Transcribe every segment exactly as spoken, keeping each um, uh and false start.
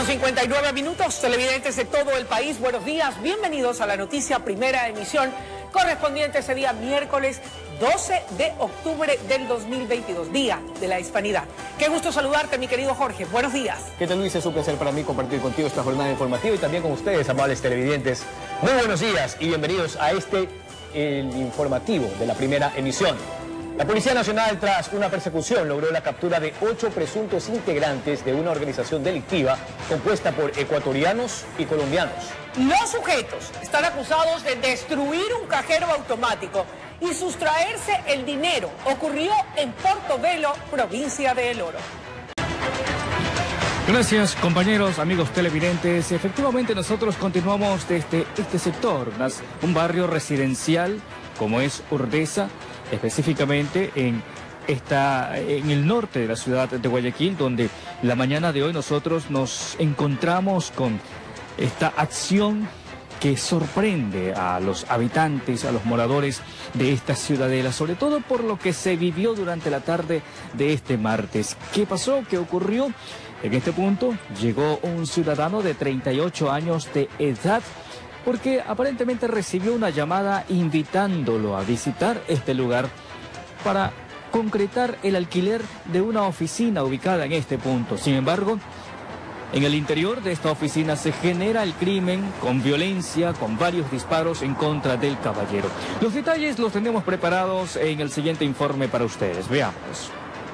cincuenta y nueve minutos, televidentes de todo el país, buenos días, bienvenidos a la noticia primera emisión, correspondiente ese día miércoles doce de octubre del dos mil veintidós, Día de la Hispanidad. Qué gusto saludarte, mi querido Jorge, buenos días. ¿Qué tal, Luis? Es un placer para mí compartir contigo esta jornada informativa y también con ustedes, amables televidentes. Muy buenos días y bienvenidos a este, el informativo de la primera emisión. La Policía Nacional, tras una persecución, logró la captura de ocho presuntos integrantes de una organización delictiva compuesta por ecuatorianos y colombianos. Los sujetos están acusados de destruir un cajero automático y sustraerse el dinero. Ocurrió en Portobelo, provincia de El Oro. Gracias, compañeros, amigos televidentes. Efectivamente, nosotros continuamos desde este sector, un barrio residencial como es Urdesa, específicamente en, esta, en el norte de la ciudad de Guayaquil, donde la mañana de hoy nosotros nos encontramos con esta acción que sorprende a los habitantes, a los moradores de esta ciudadela, sobre todo por lo que se vivió durante la tarde de este martes. ¿Qué pasó? ¿Qué ocurrió? En este punto llegó un ciudadano de treinta y ocho años de edad, porque aparentemente recibió una llamada invitándolo a visitar este lugar para concretar el alquiler de una oficina ubicada en este punto. Sin embargo, en el interior de esta oficina se genera el crimen con violencia, con varios disparos en contra del caballero. Los detalles los tenemos preparados en el siguiente informe para ustedes. Veamos.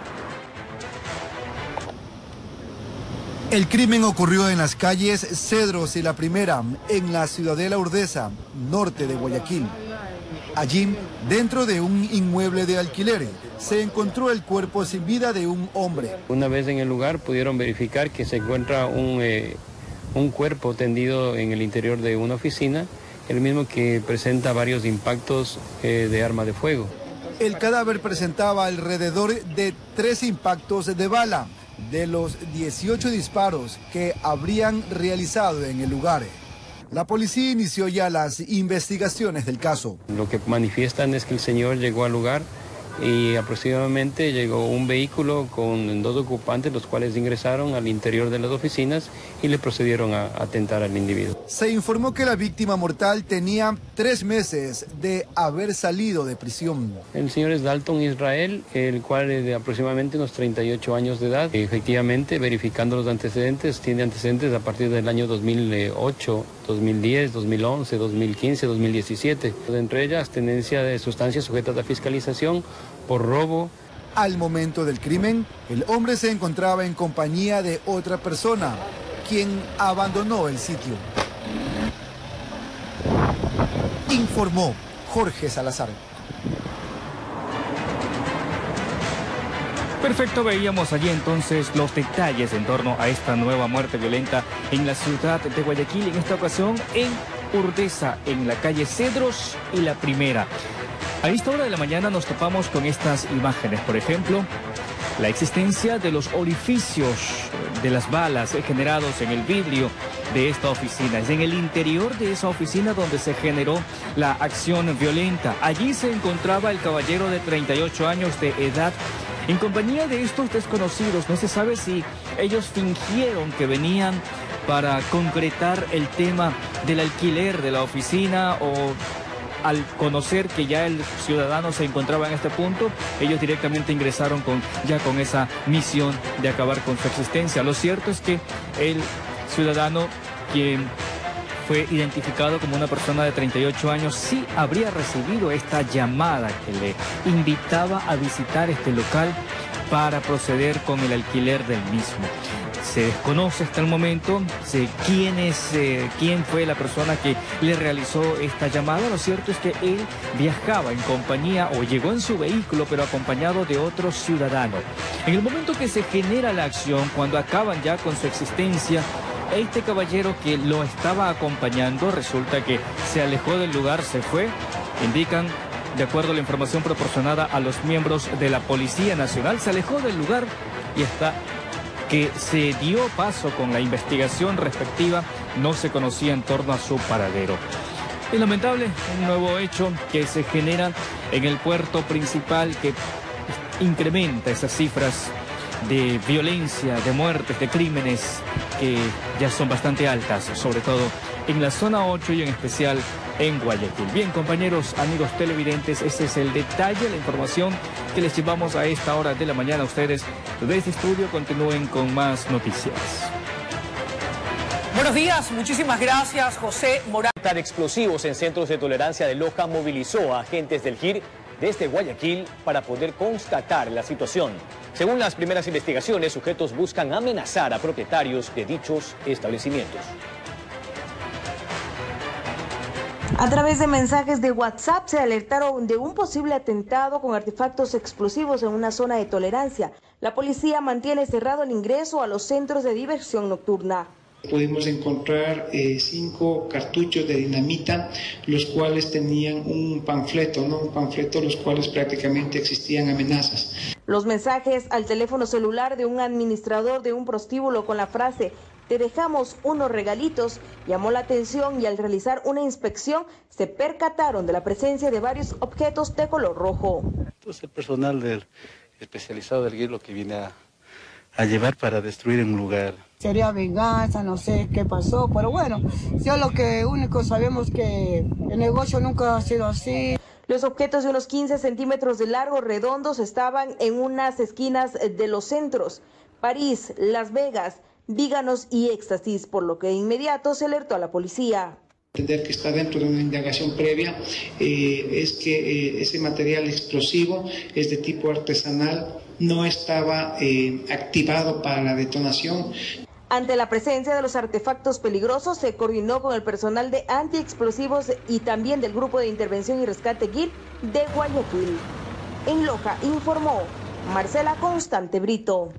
El crimen ocurrió en las calles Cedros y La Primera, en la ciudadela Urdesa, norte de Guayaquil. Allí, dentro de un inmueble de alquiler, se encontró el cuerpo sin vida de un hombre. Una vez en el lugar pudieron verificar que se encuentra un, eh, un cuerpo tendido en el interior de una oficina, el mismo que presenta varios impactos eh, de arma de fuego. El cadáver presentaba alrededor de tres impactos de bala, de los dieciocho disparos que habrían realizado en el lugar. La policía inició ya las investigaciones del caso. Lo que manifiestan es que el señor llegó al lugar y aproximadamente llegó un vehículo con dos ocupantes, los cuales ingresaron al interior de las oficinas y le procedieron a atentar al individuo. Se informó que la víctima mortal tenía tres meses de haber salido de prisión. El señor es Dalton Israel, el cual es de aproximadamente unos treinta y ocho años de edad. Efectivamente, verificando los antecedentes, tiene antecedentes a partir del año dos mil ocho, dos mil diez, dos mil once, dos mil quince, dos mil diecisiete. Entre ellas, tenencia de sustancias sujetas a fiscalización por robo. Al momento del crimen, el hombre se encontraba en compañía de otra persona, quien abandonó el sitio. Informó Jorge Salazar. Perfecto, veíamos allí entonces los detalles en torno a esta nueva muerte violenta en la ciudad de Guayaquil, en esta ocasión en Urdesa, en la calle Cedros y La Primera. A esta hora de la mañana nos topamos con estas imágenes, por ejemplo, la existencia de los orificios de las balas generados en el vidrio de esta oficina. Es en el interior de esa oficina donde se generó la acción violenta. Allí se encontraba el caballero de treinta y ocho años de edad en compañía de estos desconocidos. No se sabe si ellos fingieron que venían para concretar el tema del alquiler de la oficina o al conocer que ya el ciudadano se encontraba en este punto, ellos directamente ingresaron con, ya con esa misión de acabar con su existencia. Lo cierto es que el ciudadano, quien fue identificado como una persona de treinta y ocho años, sí habría recibido esta llamada que le invitaba a visitar este local para proceder con el alquiler del mismo. Se desconoce hasta el momento de quién, es, eh, quién fue la persona que le realizó esta llamada. Lo cierto es que él viajaba en compañía o llegó en su vehículo, pero acompañado de otro ciudadano. En el momento que se genera la acción, cuando acaban ya con su existencia, este caballero que lo estaba acompañando resulta que se alejó del lugar, se fue. Indican, de acuerdo a la información proporcionada a los miembros de la Policía Nacional, se alejó del lugar y está que se dio paso con la investigación respectiva, no se conocía en torno a su paradero. Es lamentable, un nuevo hecho que se genera en el puerto principal que incrementa esas cifras de violencia, de muertes, de crímenes que ya son bastante altas, sobre todo en la zona ocho y en especial en Guayaquil. Bien, compañeros, amigos televidentes, este es el detalle, la información que les llevamos a esta hora de la mañana. Ustedes desde estudio continúen con más noticias. Buenos días, muchísimas gracias, José Morales. De explosivos en centros de tolerancia de Loja movilizó a agentes del G I R desde Guayaquil para poder constatar la situación. Según las primeras investigaciones, sujetos buscan amenazar a propietarios de dichos establecimientos. A través de mensajes de WhatsApp se alertaron de un posible atentado con artefactos explosivos en una zona de tolerancia. La policía mantiene cerrado el ingreso a los centros de diversión nocturna. Pudimos encontrar eh, cinco cartuchos de dinamita, los cuales tenían un panfleto, ¿no? Un panfleto, los cuales prácticamente existían amenazas. Los mensajes al teléfono celular de un administrador de un prostíbulo con la frase "te dejamos unos regalitos" llamó la atención, y al realizar una inspección se percataron de la presencia de varios objetos de color rojo. Entonces el personal del especializado del G I R lo que viene a, a llevar para destruir en un lugar. Sería venganza, no sé qué pasó, pero bueno, yo lo que único sabemos que el negocio nunca ha sido así. Los objetos de unos quince centímetros de largo redondos estaban en unas esquinas de los centros: París, Las Vegas, Víganos y Éxtasis, por lo que de inmediato se alertó a la policía. Entender que está dentro de una indagación previa, eh, es que eh, ese material explosivo es de tipo artesanal, no estaba eh, activado para la detonación. Ante la presencia de los artefactos peligrosos, se coordinó con el personal de antiexplosivos y también del Grupo de Intervención y Rescate G I R de Guayaquil. En Loja informó Marcela Constante Brito.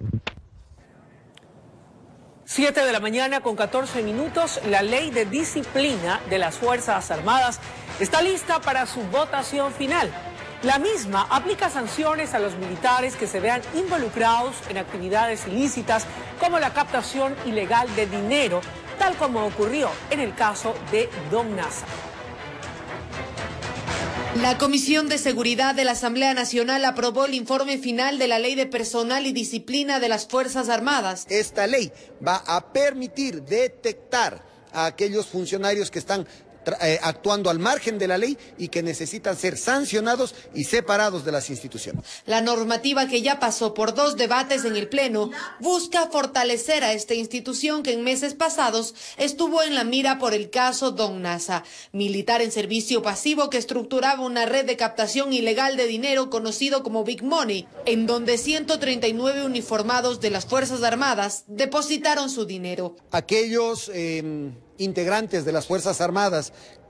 siete de la mañana con catorce minutos, la ley de disciplina de las Fuerzas Armadas está lista para su votación final. La misma aplica sanciones a los militares que se vean involucrados en actividades ilícitas como la captación ilegal de dinero, tal como ocurrió en el caso de Don Nasa. La Comisión de Seguridad de la Asamblea Nacional aprobó el informe final de la Ley de Personal y Disciplina de las Fuerzas Armadas. Esta ley va a permitir detectar a aquellos funcionarios que están eh, actuando al margen de la ley y que necesitan ser sancionados y separados de las instituciones. La normativa, que ya pasó por dos debates en el Pleno, busca fortalecer a esta institución que en meses pasados estuvo en la mira por el caso Don Nasa, militar en servicio pasivo que estructuraba una red de captación ilegal de dinero conocido como Big Money, en donde ciento treinta y nueve uniformados de las Fuerzas Armadas depositaron su dinero. Aquellos eh, integrantes de las Fuerzas Armadas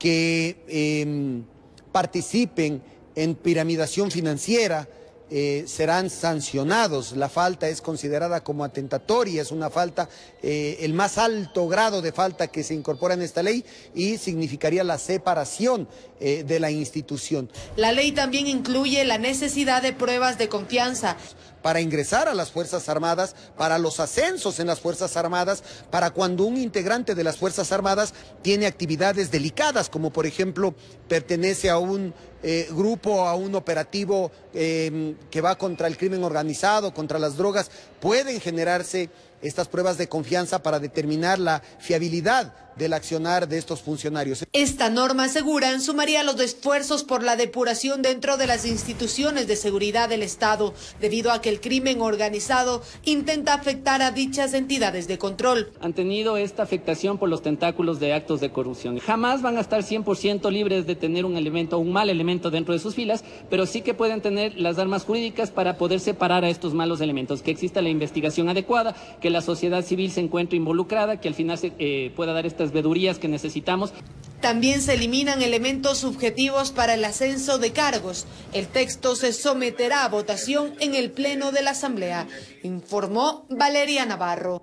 que eh, participen en piramidación financiera eh, serán sancionados. La falta es considerada como atentatoria, es una falta, eh, el más alto grado de falta que se incorpora en esta ley, y significaría la separación eh, de la institución. La ley también incluye la necesidad de pruebas de confianza para ingresar a las Fuerzas Armadas, para los ascensos en las Fuerzas Armadas, para cuando un integrante de las Fuerzas Armadas tiene actividades delicadas, como por ejemplo pertenece a un eh, grupo, a un operativo eh, que va contra el crimen organizado, contra las drogas. Pueden generarse estas pruebas de confianza para determinar la fiabilidad del accionar de estos funcionarios. Esta norma, aseguran, sumaría los esfuerzos por la depuración dentro de las instituciones de seguridad del Estado, debido a que el crimen organizado intenta afectar a dichas entidades de control. Han tenido esta afectación por los tentáculos de actos de corrupción. Jamás van a estar cien por ciento libres de tener un elemento, un mal elemento dentro de sus filas, pero sí que pueden tener las armas jurídicas para poder separar a estos malos elementos, que exista la investigación adecuada, que la sociedad civil se encuentre involucrada, que al final se eh, pueda dar estas vedurías que necesitamos. También se eliminan elementos subjetivos para el ascenso de cargos. El texto se someterá a votación en el Pleno de la Asamblea, informó Valeria Navarro.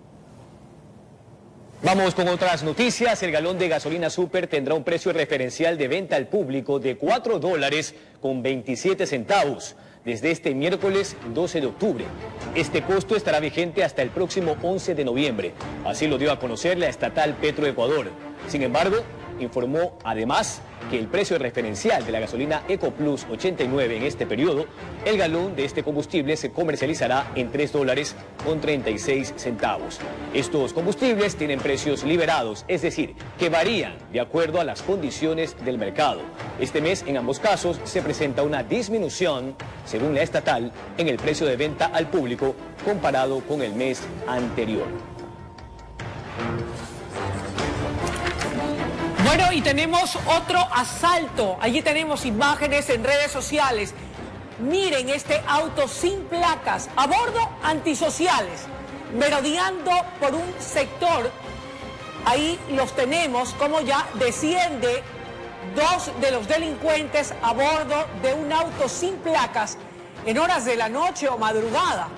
Vamos con otras noticias. El galón de gasolina super tendrá un precio referencial de venta al público de cuatro dólares con veintisiete centavos. Desde este miércoles doce de octubre. Este costo estará vigente hasta el próximo once de noviembre. Así lo dio a conocer la estatal Petroecuador. Sin embargo, informó además que el precio referencial de la gasolina EcoPlus ochenta y nueve en este periodo, el galón de este combustible se comercializará en tres dólares con treinta y seis centavos. Estos combustibles tienen precios liberados, es decir, que varían de acuerdo a las condiciones del mercado. Este mes, en ambos casos, se presenta una disminución, según la estatal, en el precio de venta al público comparado con el mes anterior. Bueno, y tenemos otro asalto. Allí tenemos imágenes en redes sociales. Miren este auto sin placas, a bordo antisociales, merodeando por un sector. Ahí los tenemos, como ya desciende dos de los delincuentes a bordo de un auto sin placas en horas de la noche o madrugada.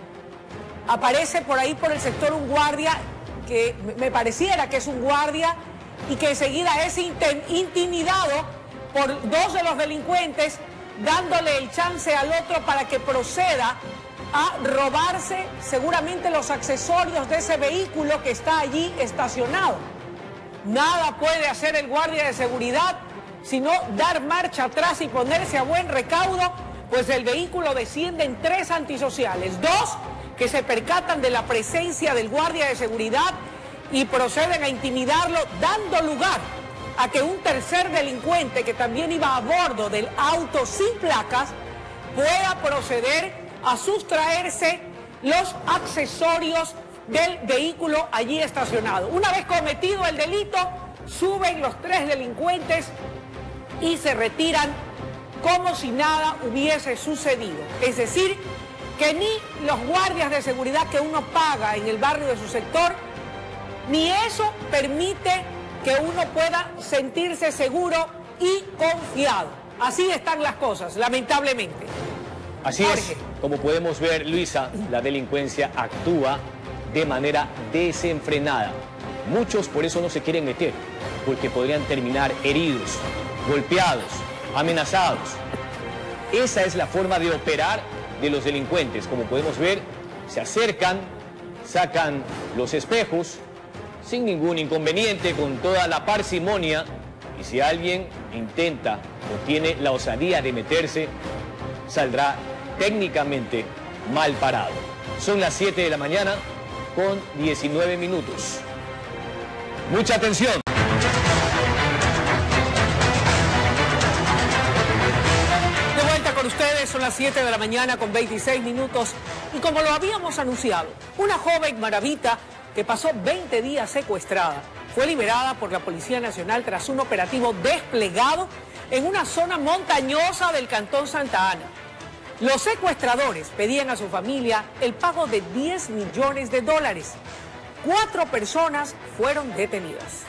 Aparece por ahí por el sector un guardia que me pareciera que es un guardia y que enseguida es intimidado por dos de los delincuentes, dándole el chance al otro para que proceda a robarse seguramente los accesorios de ese vehículo que está allí estacionado. Nada puede hacer el guardia de seguridad sino dar marcha atrás y ponerse a buen recaudo, pues del vehículo descienden tres antisociales, dos que se percatan de la presencia del guardia de seguridad y proceden a intimidarlo, dando lugar a que un tercer delincuente que también iba a bordo del auto sin placas pueda proceder a sustraerse los accesorios del vehículo allí estacionado. Una vez cometido el delito, suben los tres delincuentes y se retiran como si nada hubiese sucedido. Es decir, que ni los guardias de seguridad que uno paga en el barrio de su sector, ni eso permite que uno pueda sentirse seguro y confiado. Así están las cosas, lamentablemente. Así Jorge. es, como podemos ver, Luisa, la delincuencia actúa de manera desenfrenada. Muchos por eso no se quieren meter, porque podrían terminar heridos, golpeados, amenazados. Esa es la forma de operar de los delincuentes. Como podemos ver, se acercan, sacan los espejos, sin ningún inconveniente, con toda la parsimonia, y si alguien intenta o tiene la osadía de meterse, saldrá técnicamente mal parado. Son las siete de la mañana con diecinueve minutos. Mucha atención. De vuelta con ustedes, son las siete de la mañana con veintiséis minutos, y como lo habíamos anunciado, una joven maravita que pasó veinte días secuestrada fue liberada por la Policía Nacional tras un operativo desplegado en una zona montañosa del Cantón Santa Ana. Los secuestradores pedían a su familia el pago de diez millones de dólares. Cuatro personas fueron detenidas.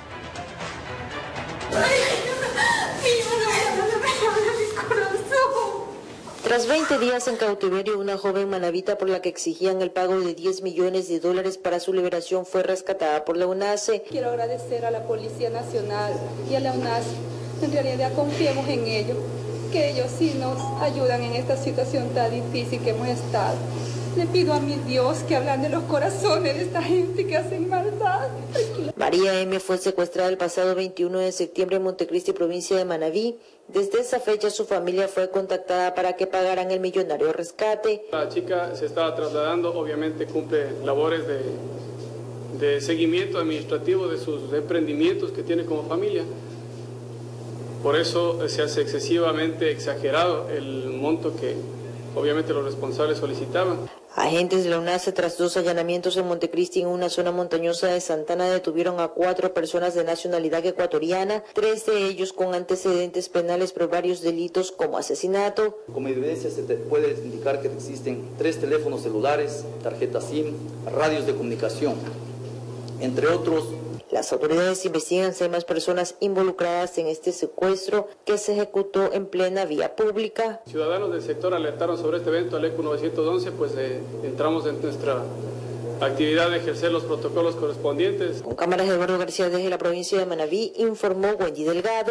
Tras veinte días en cautiverio, una joven manabita por la que exigían el pago de diez millones de dólares para su liberación fue rescatada por la UNACE. Quiero agradecer a la Policía Nacional y a la UNACE. En realidad confiemos en ellos, que ellos sí nos ayudan en esta situación tan difícil que hemos estado. Le pido a mi Dios que hablan de los corazones de esta gente que hacen maldad. María M. fue secuestrada el pasado veintiuno de septiembre en Montecristi, provincia de Manabí. Desde esa fecha su familia fue contactada para que pagaran el millonario rescate. La chica se estaba trasladando, obviamente cumple labores de, de seguimiento administrativo de sus emprendimientos que tiene como familia. Por eso se hace excesivamente exagerado el monto que obviamente los responsables solicitaban. Agentes de la UNACE, tras dos allanamientos en Montecristi, en una zona montañosa de Santa Ana, detuvieron a cuatro personas de nacionalidad ecuatoriana, tres de ellos con antecedentes penales por varios delitos como asesinato. Como evidencia se te puede indicar que existen tres teléfonos celulares, tarjetas SIM, radios de comunicación, entre otros. Las autoridades investigan si hay más personas involucradas en este secuestro que se ejecutó en plena vía pública. Ciudadanos del sector alertaron sobre este evento al E C U novecientos once, pues eh, entramos en nuestra actividad de ejercer los protocolos correspondientes. Con cámaras de Eduardo García desde la provincia de Manabí, informó Wendy Delgado.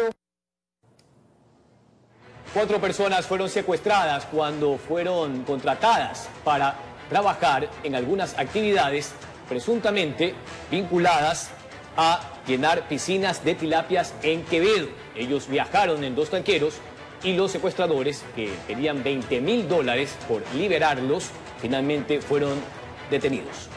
Cuatro personas fueron secuestradas cuando fueron contratadas para trabajar en algunas actividades presuntamente vinculadas a llenar piscinas de tilapias en Quevedo. Ellos viajaron en dos tanqueros y los secuestradores, que pedían veinte mil dólares por liberarlos, finalmente fueron detenidos.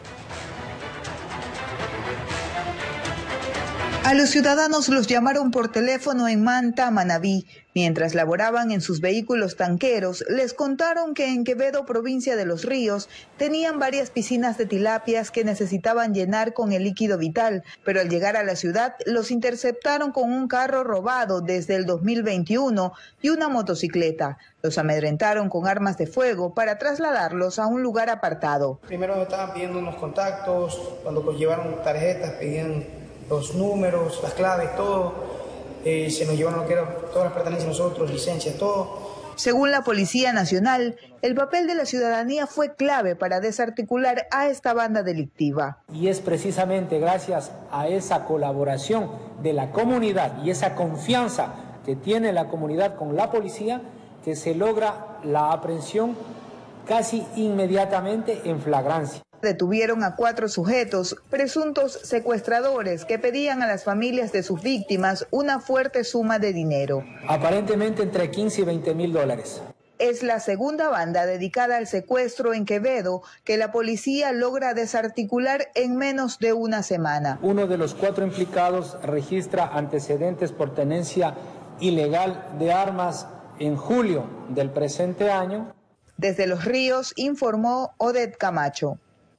A los ciudadanos los llamaron por teléfono en Manta, Manabí. Mientras laboraban en sus vehículos tanqueros, les contaron que en Quevedo, provincia de Los Ríos, tenían varias piscinas de tilapias que necesitaban llenar con el líquido vital, pero al llegar a la ciudad los interceptaron con un carro robado desde el dos mil veintiuno y una motocicleta. Los amedrentaron con armas de fuego para trasladarlos a un lugar apartado. Primero me estaban pidiendo unos contactos, cuando pues llevaron tarjetas pedían los números, las claves, todo. Eh, se nos llevaron lo que era todas las pertenencias de nosotros, licencias, todo. Según la Policía Nacional, el papel de la ciudadanía fue clave para desarticular a esta banda delictiva. Y es precisamente gracias a esa colaboración de la comunidad y esa confianza que tiene la comunidad con la policía que se logra la aprehensión casi inmediatamente en flagrancia. Detuvieron a cuatro sujetos, presuntos secuestradores, que pedían a las familias de sus víctimas una fuerte suma de dinero. Aparentemente entre quince y veinte mil dólares. Es la segunda banda dedicada al secuestro en Quevedo que la policía logra desarticular en menos de una semana. Uno de los cuatro implicados registra antecedentes por tenencia ilegal de armas en julio del presente año. Desde Los Ríos informó Odette Camacho.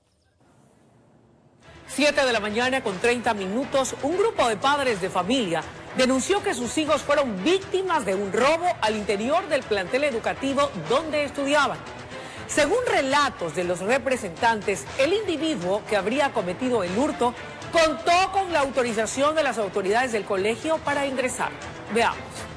siete de la mañana con treinta minutos, un grupo de padres de familia denunció que sus hijos fueron víctimas de un robo al interior del plantel educativo donde estudiaban. Según relatos de los representantes, el individuo que habría cometido el hurto contó con la autorización de las autoridades del colegio para ingresar. Veamos.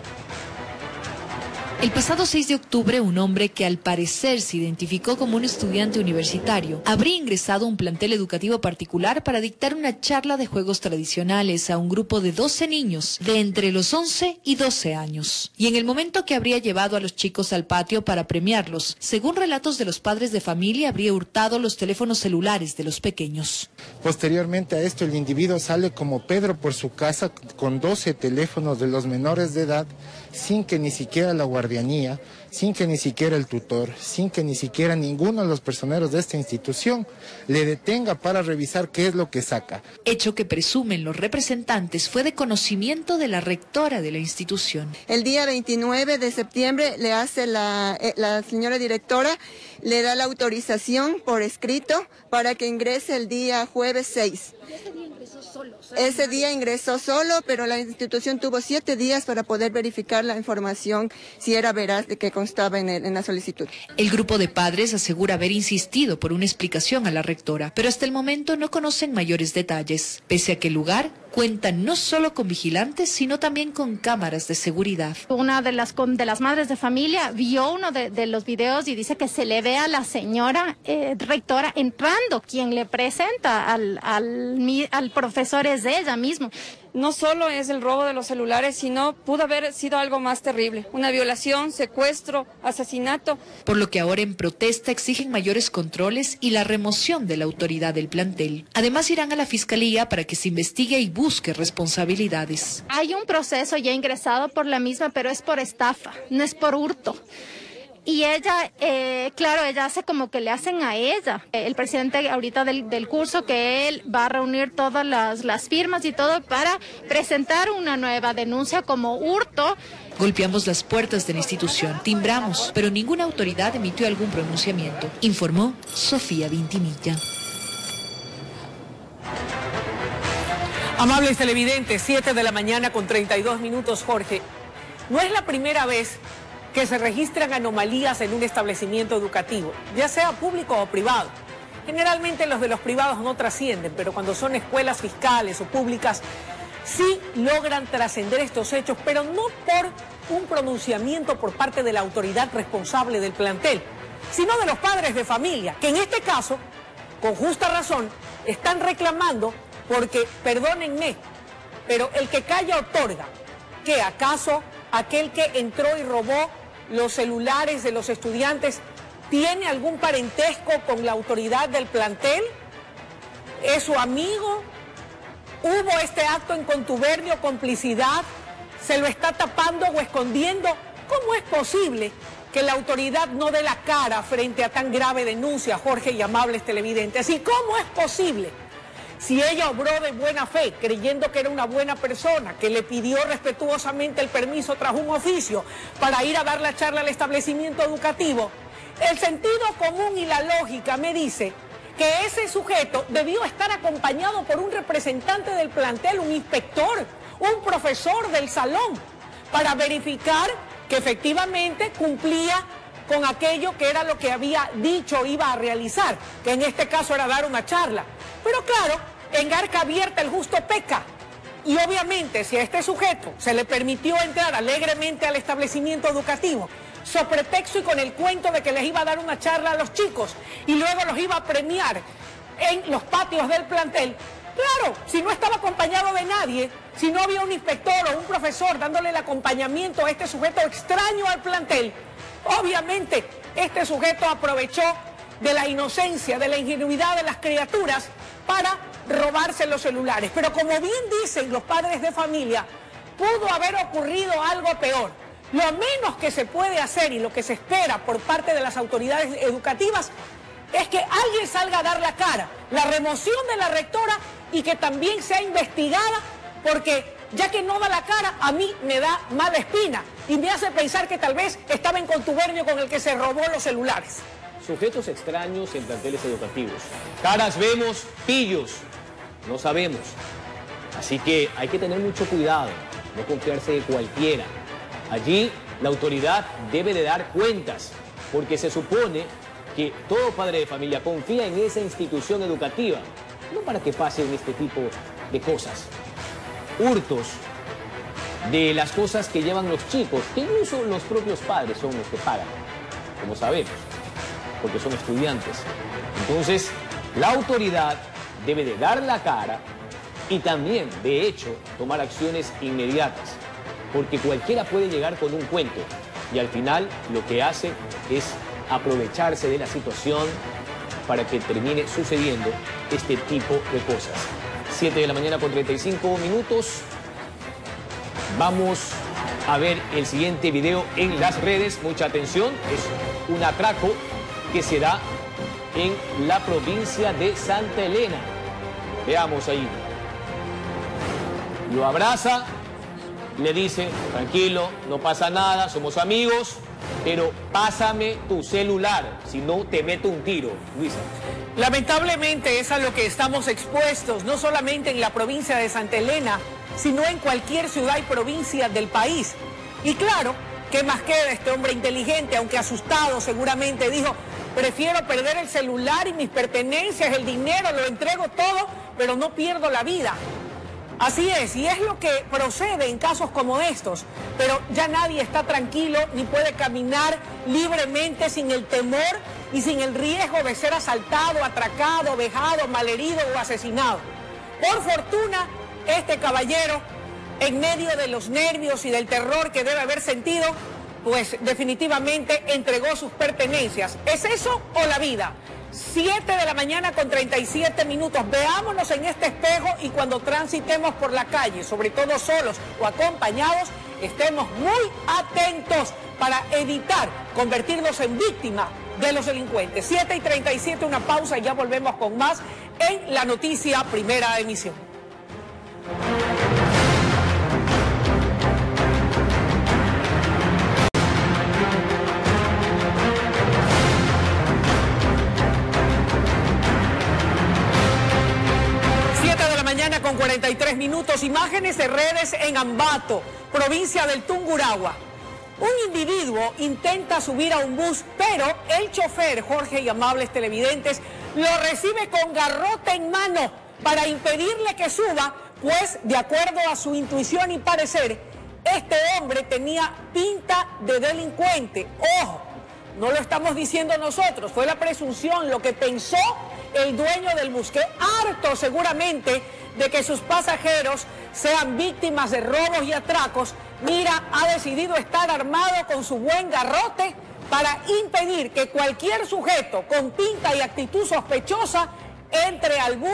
El pasado seis de octubre, un hombre que al parecer se identificó como un estudiante universitario habría ingresado a un plantel educativo particular para dictar una charla de juegos tradicionales a un grupo de doce niños de entre los once y doce años. Y en el momento que habría llevado a los chicos al patio para premiarlos, según relatos de los padres de familia, habría hurtado los teléfonos celulares de los pequeños. Posteriormente a esto, el individuo sale como Pedro por su casa con doce teléfonos de los menores de edad, sin que ni siquiera la guardianía, sin que ni siquiera el tutor, sin que ni siquiera ninguno de los personeros de esta institución le detenga para revisar qué es lo que saca. Hecho que presumen los representantes fue de conocimiento de la rectora de la institución. El día veintinueve de septiembre le hace la, eh, la señora directora, le da la autorización por escrito para que ingrese el día jueves seis. Ese día ingresó solo, pero la institución tuvo siete días para poder verificar la información si era veraz de que constaba en, el, en la solicitud. El grupo de padres asegura haber insistido por una explicación a la rectora, pero hasta el momento no conocen mayores detalles, pese a que el lugar cuenta no solo con vigilantes, sino también con cámaras de seguridad. Una de las, de las madres de familia vio uno de, de los videos y dice que se le ve a la señora eh, rectora entrando, quien le presenta al, al, al profesor es de ella mismo. No solo es el robo de los celulares, sino pudo haber sido algo más terrible, una violación, secuestro, asesinato. Por lo que ahora en protesta exigen mayores controles y la remoción de la autoridad del plantel. Además irán a la fiscalía para que se investigue y busque responsabilidades. Hay un proceso ya ingresado por la misma, pero es por estafa, no es por hurto. Y ella, eh, claro, ella hace como que le hacen a ella. El presidente ahorita del, del curso, que él va a reunir todas las, las firmas y todo para presentar una nueva denuncia como hurto. Golpeamos las puertas de la institución, timbramos, pero ninguna autoridad emitió algún pronunciamiento, informó Sofía Vintimilla. Amables televidentes, siete de la mañana con treinta y dos minutos, Jorge. No es la primera vez que se registran anomalías en un establecimiento educativo, ya sea público o privado. Generalmente los de los privados no trascienden, pero cuando son escuelas fiscales o públicas, sí logran trascender estos hechos, pero no por un pronunciamiento por parte de la autoridad responsable del plantel, sino de los padres de familia, que en este caso, con justa razón, están reclamando porque, perdónenme, pero el que calla otorga. ¿Qué acaso aquel que entró y robó los celulares de los estudiantes tiene algún parentesco con la autoridad del plantel? ¿Es su amigo? ¿Hubo este acto en contubernio, complicidad? ¿Se lo está tapando o escondiendo? ¿Cómo es posible que la autoridad no dé la cara frente a tan grave denuncia, Jorge y amables televidentes? ¿Y cómo es posible, si ella obró de buena fe, creyendo que era una buena persona, que le pidió respetuosamente el permiso tras un oficio para ir a dar la charla al establecimiento educativo, el sentido común y la lógica me dice que ese sujeto debió estar acompañado por un representante del plantel, un inspector, un profesor del salón, para verificar que efectivamente cumplía con aquello que era lo que había dicho iba a realizar, que en este caso era dar una charla. Pero claro, en garca abierta el justo peca. Y obviamente si a este sujeto se le permitió entrar alegremente al establecimiento educativo, so pretexto y con el cuento de que les iba a dar una charla a los chicos y luego los iba a premiar en los patios del plantel, claro, si no estaba acompañado de nadie, si no había un inspector o un profesor dándole el acompañamiento a este sujeto extraño al plantel, obviamente este sujeto aprovechó de la inocencia, de la ingenuidad de las criaturas para robarse los celulares. Pero como bien dicen los padres de familia, pudo haber ocurrido algo peor. Lo menos que se puede hacer y lo que se espera por parte de las autoridades educativas es que alguien salga a dar la cara, la remoción de la rectora y que también sea investigada, porque ya que no da la cara, a mí me da mala espina y me hace pensar que tal vez estaba en contubernio con el que se robó los celulares. Sujetos extraños en planteles educativos. Caras vemos, pillos no sabemos. Así que hay que tener mucho cuidado, no confiarse de cualquiera. Allí la autoridad debe de dar cuentas, porque se supone que todo padre de familia confía en esa institución educativa, no para que pasen este tipo de cosas. Hurtos de las cosas que llevan los chicos, que incluso los propios padres son los que pagan, como sabemos, porque son estudiantes. Entonces, la autoridad debe de dar la cara y también, de hecho, tomar acciones inmediatas, porque cualquiera puede llegar con un cuento y al final lo que hace es aprovecharse de la situación para que termine sucediendo este tipo de cosas. siete de la mañana con treinta y cinco minutos. Vamos a ver el siguiente video en las redes. Mucha atención, es un atraco que se da en la provincia de Santa Elena. Veamos ahí. Lo abraza, le dice, tranquilo, no pasa nada, somos amigos, pero pásame tu celular, si no te meto un tiro. Luisa. Lamentablemente es a lo que estamos expuestos, no solamente en la provincia de Santa Elena, sino en cualquier ciudad y provincia del país. Y claro, ¿qué más queda? Este hombre inteligente, aunque asustado seguramente, dijo, prefiero perder el celular y mis pertenencias, el dinero, lo entrego todo, pero no pierdo la vida. Así es, y es lo que procede en casos como estos, pero ya nadie está tranquilo ni puede caminar libremente sin el temor y sin el riesgo de ser asaltado, atracado, vejado, malherido o asesinado. Por fortuna, este caballero, en medio de los nervios y del terror que debe haber sentido, pues definitivamente entregó sus pertenencias. ¿Es eso o la vida? siete de la mañana con treinta y siete minutos. Veámonos en este espejo y cuando transitemos por la calle, sobre todo solos o acompañados, estemos muy atentos para evitar convertirnos en víctimas de los delincuentes. siete y treinta y siete, una pausa y ya volvemos con más en la noticia Primera Emisión. Con cuarenta y tres minutos, imágenes de redes en Ambato, provincia del Tungurahua. Un individuo intenta subir a un bus, pero el chofer, Jorge y amables televidentes, lo recibe con garrote en mano para impedirle que suba, pues de acuerdo a su intuición y parecer, este hombre tenía pinta de delincuente. Ojo, no lo estamos diciendo nosotros, fue la presunción, lo que pensó el dueño del bus, que harto seguramente de que sus pasajeros sean víctimas de robos y atracos, mira, ha decidido estar armado con su buen garrote para impedir que cualquier sujeto con pinta y actitud sospechosa entre al bus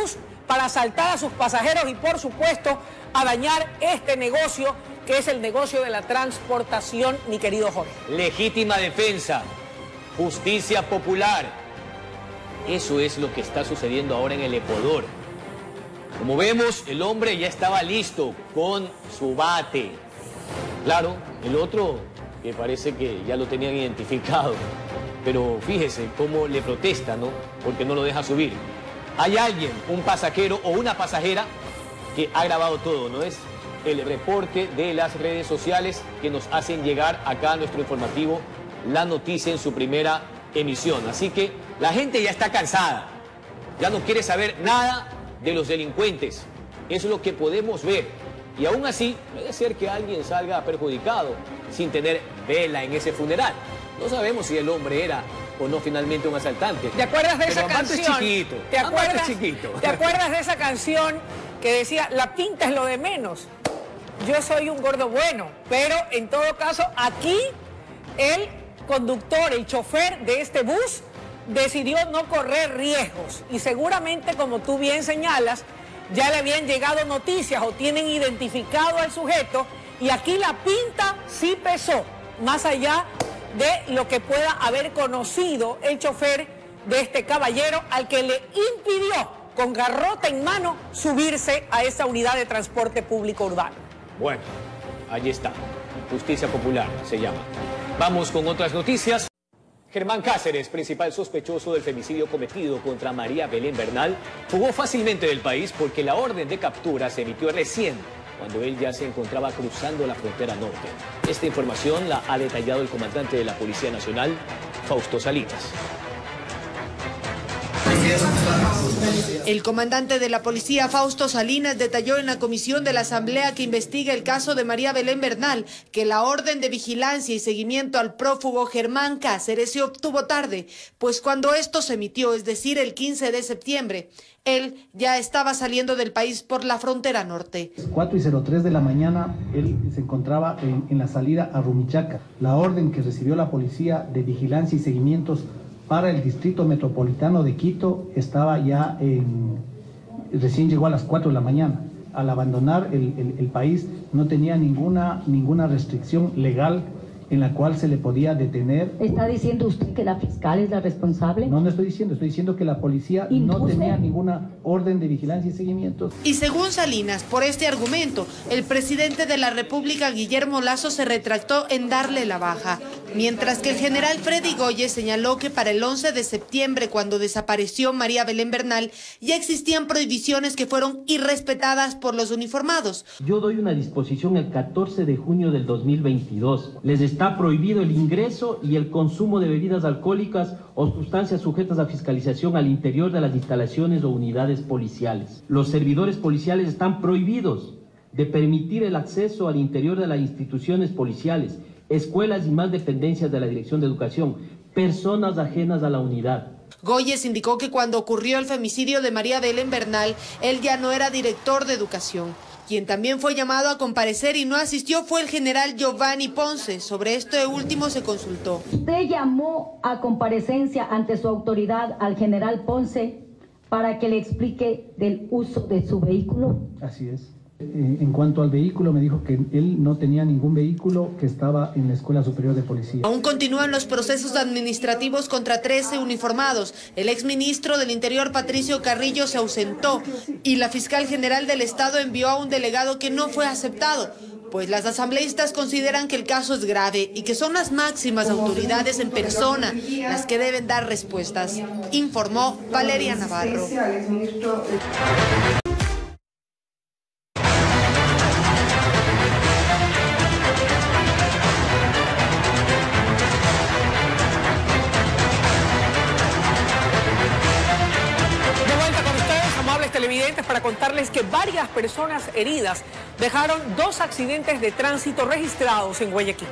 para asaltar a sus pasajeros y, por supuesto, a dañar este negocio que es el negocio de la transportación, mi querido Jorge. Legítima defensa, justicia popular. Eso es lo que está sucediendo ahora en el Ecuador. Como vemos, el hombre ya estaba listo con su bate. Claro, el otro que parece que ya lo tenían identificado. Pero fíjese cómo le protesta, ¿no? Porque no lo deja subir. Hay alguien, un pasajero o una pasajera que ha grabado todo, ¿no? Es el reporte de las redes sociales que nos hacen llegar acá a nuestro informativo La Noticia en su primera emisión. Así que la gente ya está cansada. Ya no quiere saber nada de los delincuentes. Eso es lo que podemos ver. Y aún así, puede ser que alguien salga perjudicado sin tener vela en ese funeral. No sabemos si el hombre era o no finalmente un asaltante. ¿Te acuerdas de esa Pero Ambato canción? es chiquito. ¿Te acuerdas, Ambato es chiquito. ¿Te acuerdas de esa canción que decía, la pinta es lo de menos? Yo soy un gordo bueno. Pero en todo caso, aquí el conductor, el chofer de este bus, decidió no correr riesgos. Y seguramente, como tú bien señalas, ya le habían llegado noticias o tienen identificado al sujeto. Y aquí la pinta sí pesó, más allá de lo que pueda haber conocido el chofer de este caballero al que le impidió con garrote en mano subirse a esa unidad de transporte público urbano. Bueno, allí está. Justicia popular se llama. Vamos con otras noticias. Germán Cáceres, principal sospechoso del femicidio cometido contra María Belén Bernal, fugó fácilmente del país porque la orden de captura se emitió recién, cuando él ya se encontraba cruzando la frontera norte. Esta información la ha detallado el comandante de la Policía Nacional, Fausto Salinas. El comandante de la policía, Fausto Salinas, detalló en la comisión de la Asamblea que investiga el caso de María Belén Bernal que la orden de vigilancia y seguimiento al prófugo Germán Cáceres se obtuvo tarde, pues cuando esto se emitió, es decir, el quince de septiembre, él ya estaba saliendo del país por la frontera norte. cuatro y cero tres de la mañana, él se encontraba en, en la salida a Rumichaca. La orden que recibió la policía de vigilancia y seguimientos para el distrito metropolitano de Quito estaba ya en, recién llegó a las cuatro de la mañana. Al abandonar el, el, el país no tenía ninguna, ninguna restricción legal en la cual se le podía detener. ¿Está diciendo usted que la fiscal es la responsable? No, no estoy diciendo, estoy diciendo que la policía no tenía ninguna orden de vigilancia y seguimiento. Y según Salinas, por este argumento, el presidente de la República, Guillermo Lasso, se retractó en darle la baja, mientras que el general Freddy Goyes señaló que para el once de septiembre, cuando desapareció María Belén Bernal, ya existían prohibiciones que fueron irrespetadas por los uniformados. Yo doy una disposición el catorce de junio del dos mil veintidós. Les está prohibido el ingreso y el consumo de bebidas alcohólicas o sustancias sujetas a fiscalización al interior de las instalaciones o unidades policiales. Los servidores policiales están prohibidos de permitir el acceso al interior de las instituciones policiales, escuelas y más dependencias de la Dirección de Educación, personas ajenas a la unidad. Goyes indicó que cuando ocurrió el femicidio de María Belén Bernal, él ya no era director de educación. Quien también fue llamado a comparecer y no asistió fue el general Giovanni Ponce. Sobre esto último se consultó. ¿Usted llamó a comparecencia ante su autoridad al general Ponce para que le explique del uso de su vehículo? Así es. En cuanto al vehículo, me dijo que él no tenía ningún vehículo, que estaba en la Escuela Superior de Policía. Aún continúan los procesos administrativos contra trece uniformados. El exministro del Interior, Patricio Carrillo, se ausentó y la fiscal general del Estado envió a un delegado que no fue aceptado, pues las asambleístas consideran que el caso es grave y que son las máximas autoridades en persona las que deben dar respuestas, informó Valeria Navarro. Televidentes, para contarles que varias personas heridas dejaron dos accidentes de tránsito registrados en Guayaquil.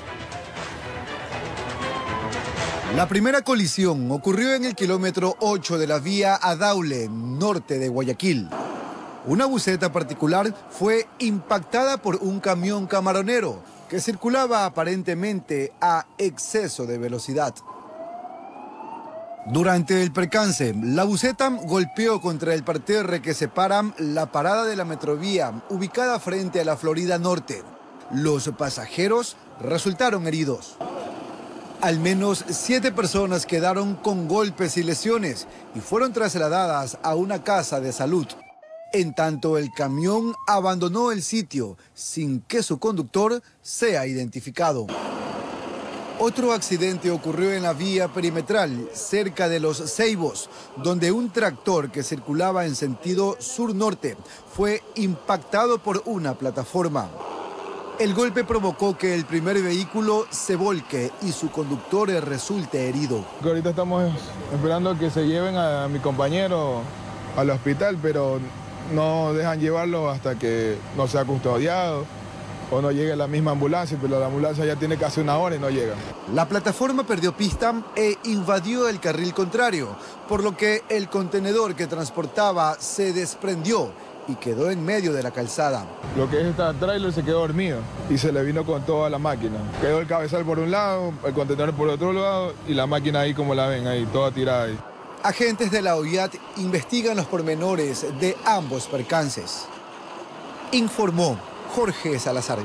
La primera colisión ocurrió en el kilómetro ocho de la vía Adaule, norte de Guayaquil. Una buseta particular fue impactada por un camión camaronero que circulaba aparentemente a exceso de velocidad. Durante el percance, la buseta golpeó contra el parterre que separa la parada de la Metrovía, ubicada frente a la Florida Norte. Los pasajeros resultaron heridos. Al menos siete personas quedaron con golpes y lesiones y fueron trasladadas a una casa de salud. En tanto, el camión abandonó el sitio sin que su conductor sea identificado. Otro accidente ocurrió en la vía perimetral, cerca de Los Ceibos, donde un tractor que circulaba en sentido sur-norte fue impactado por una plataforma. El golpe provocó que el primer vehículo se volque y su conductor resulte herido. Ahorita estamos esperando que se lleven a mi compañero al hospital, pero no dejan llevarlo hasta que no sea custodiado o no llegue la misma ambulancia, pero la ambulancia ya tiene casi una hora y no llega. La plataforma perdió pista e invadió el carril contrario, por lo que el contenedor que transportaba se desprendió y quedó en medio de la calzada. Lo que es esta tráiler se quedó dormido y se le vino con toda la máquina. Quedó el cabezal por un lado, el contenedor por otro lado y la máquina ahí como la ven, ahí toda tirada ahí. Agentes de la O I A T investigan los pormenores de ambos percances. Informó Jorge Salazar.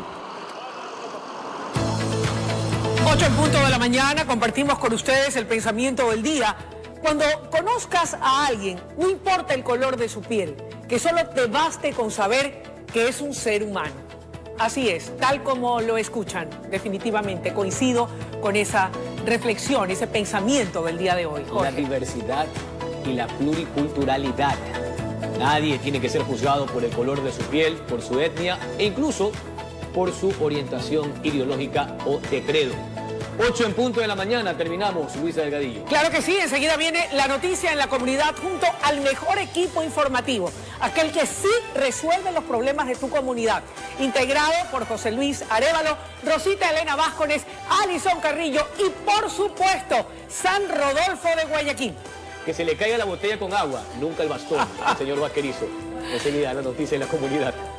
ocho en punto de la mañana, compartimos con ustedes el pensamiento del día. Cuando conozcas a alguien, no importa el color de su piel, que solo te baste con saber que es un ser humano. Así es, tal como lo escuchan, definitivamente coincido con esa reflexión, ese pensamiento del día de hoy. Jorge. La diversidad y la pluriculturalidad. Nadie tiene que ser juzgado por el color de su piel, por su etnia e incluso por su orientación ideológica o de credo. ocho en punto de la mañana, terminamos, Luisa Delgadillo. Claro que sí, enseguida viene la noticia en la comunidad junto al mejor equipo informativo, aquel que sí resuelve los problemas de tu comunidad, integrado por José Luis Arévalo, Rosita Elena Vázquez, Alison Carrillo y por supuesto, San Rodolfo de Guayaquil. Que se le caiga la botella con agua, nunca el bastón, al señor Vaquerizo. Enseguida la noticia en la comunidad.